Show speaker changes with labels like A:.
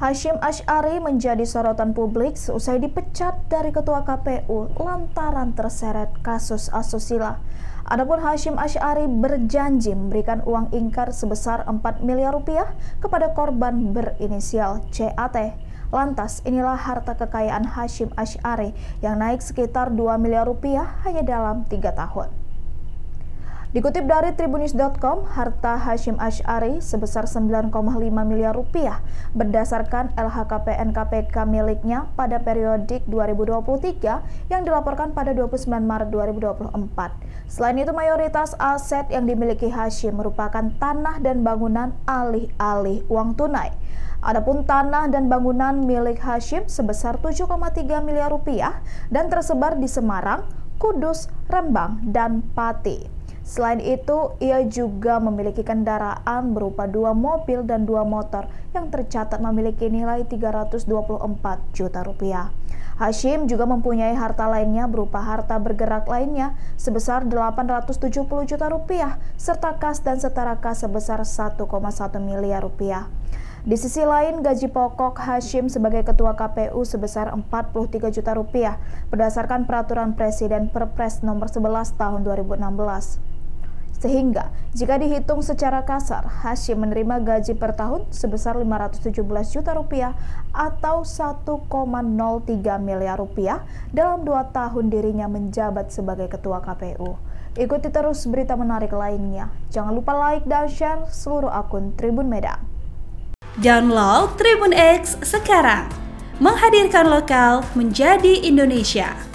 A: Hasyim Asy'ari menjadi sorotan publik seusai dipecat dari Ketua KPU lantaran terseret kasus asusila. Adapun Hasyim Asy'ari berjanji memberikan uang ingkar sebesar 4 miliar rupiah kepada korban berinisial CAT. Lantas, inilah harta kekayaan Hasyim Asy'ari yang naik sekitar 2 miliar rupiah hanya dalam 3 tahun. Dikutip dari Tribunnews.com, harta Hasyim Asy'ari sebesar 9,5 miliar rupiah berdasarkan LHKPN KPK miliknya pada periodik 2023 yang dilaporkan pada 29 Maret 2024. Selain itu, mayoritas aset yang dimiliki Hasyim merupakan tanah dan bangunan alih-alih uang tunai. Adapun tanah dan bangunan milik Hasyim sebesar 7,3 miliar rupiah dan tersebar di Semarang, Kudus, Rembang, dan Pati. Selain itu, ia juga memiliki kendaraan berupa 2 mobil dan 2 motor yang tercatat memiliki nilai 324 juta rupiah. Hasyim juga mempunyai harta lainnya berupa harta bergerak lainnya sebesar 870 juta rupiah serta kas dan setara kas sebesar 1,1 miliar rupiah. Di sisi lain, gaji pokok Hasyim sebagai Ketua KPU sebesar 43 juta rupiah berdasarkan Peraturan Presiden Perpres nomor 11 tahun 2016. Sehingga, jika dihitung secara kasar, Hasyim menerima gaji per tahun sebesar 517 juta rupiah atau 1,03 miliar rupiah dalam 2 tahun dirinya menjabat sebagai Ketua KPU. Ikuti terus berita menarik lainnya. Jangan lupa like dan share seluruh akun Tribun Medan.
B: Download Tribun X sekarang, menghadirkan lokal menjadi Indonesia.